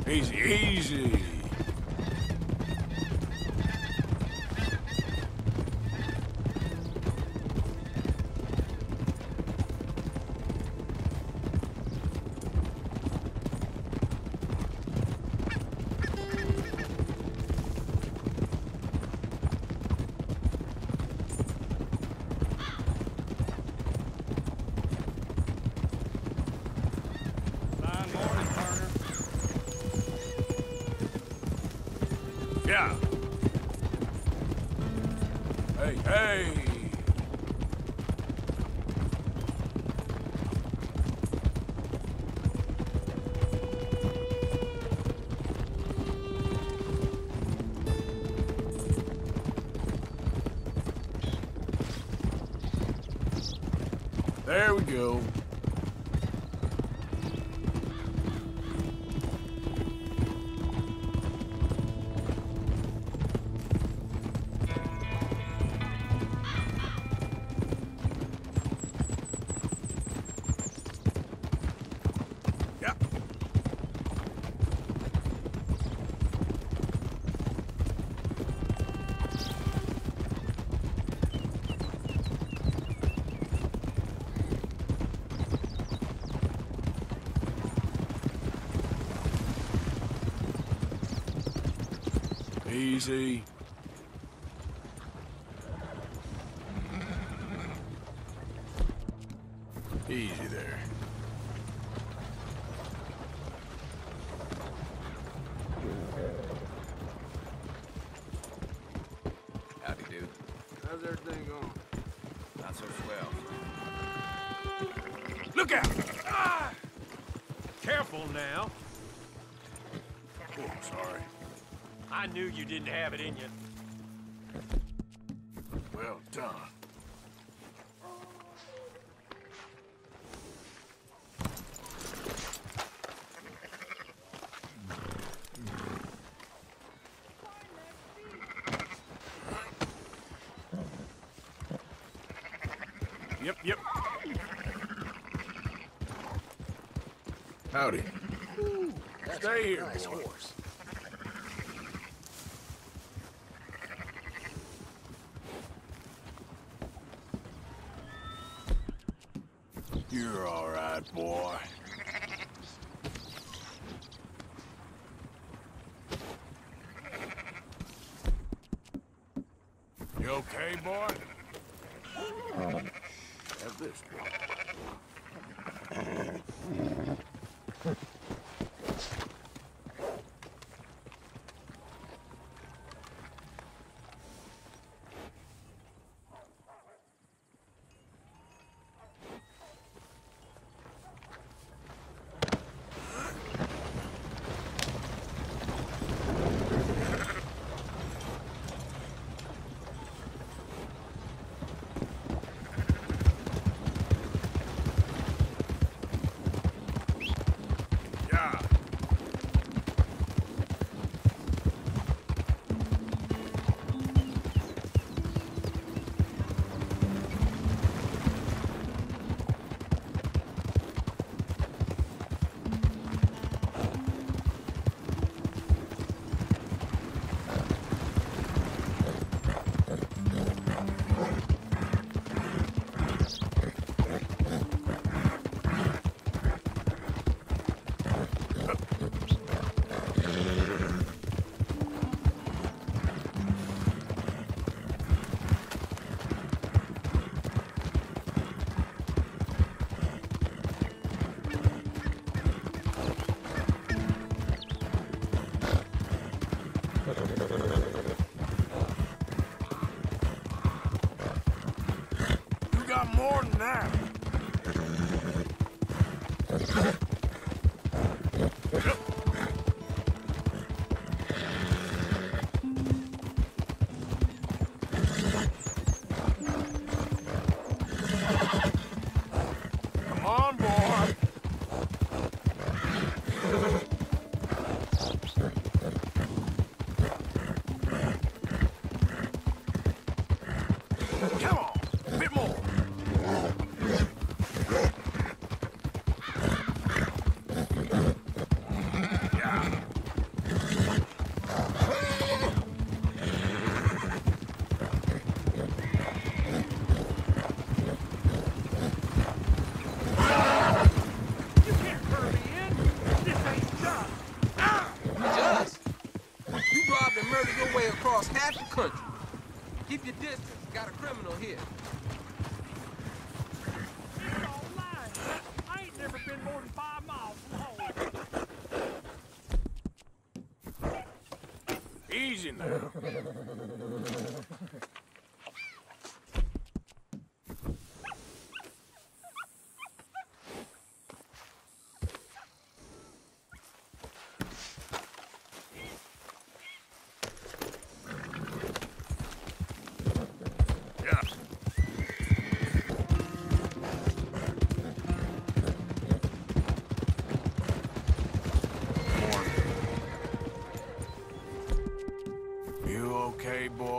Easy, easy. Yeah. Hey, hey. There we go. Easy. Easy there. Howdy, dude. How's everything going? Not so swell. Look out! Ah! Careful now. Oh, sorry. I knew you didn't have it in you. Well done. Yep. Howdy. Ooh, Stay here, nice boy. horse. You're all right, boy. You okay, boy? Have this, boy. Yeah. You got more than that. Come on, boy. Come on, a bit more. robbed and murdered your way across half the country. Keep your distance. Got a criminal here. You're all lying. I ain't never been more than 5 miles from home. Easy now. Yeah. You okay, boy?